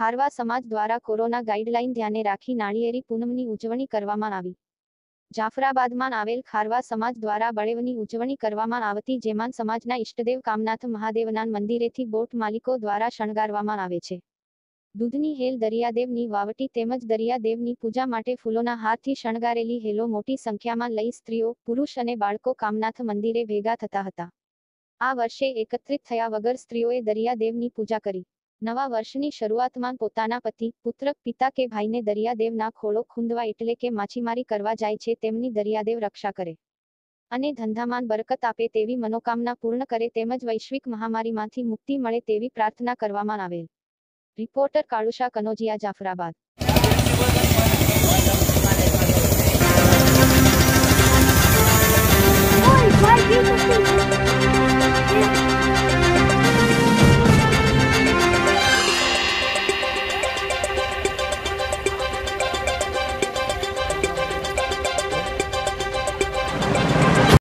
ખારવા સમાજ દ્વારા corona guideline ધ્યાને રાખી નાળિયેરી પૂનમની ઉજવણી કરવામાં આવી. જાફરાબાદમાં આવેલ ખારવા સમાજ દ્વારા બળેવની ઉજવણી કરવામાં આવતી, જેમાં સમાજના ઇષ્ટદેવ કામનાથ મહાદેવના મંદિરેથી બોટ માલિકો દ્વારા શણગારવામાં આવે છે. દૂધની હેલ દરિયાદેવની વાવટી તેમજ દરિયાદેવની પૂજા માટે ફૂલોના હારથી શણગારેલી હેલો મોટી સંખ્યામાં લઈ સ્ત્રીઓ, પુરુષ અને બાળકો કામનાથ મંદિરે ભેગા થતા હતા. આ વર્ષે એકત્રિત થયા વગર સ્ત્રીઓએ દરિયાદેવની પૂજા કરી. નવા વર્ષની શરૂઆતમાં પોતાના પતિ, પુત્ર, પિતા કે ભાઈને દરિયાદેવના ખોળો ખૂંદવા એટલે કે માછીમારી કરવા જાય છે, તેમની દરિયાદેવ રક્ષા કરે અને ધંધામાં બરકત આપે તેવી મનોકામના પૂર્ણ કરે તેમજ વૈશ્વિક મહામારીમાંથી મુક્તિ મળે તેવી પ્રાર્થના કરવામાં આવેલ. રિપોર્ટર કાળુશા કનોજિયા, જાફરાબાદ.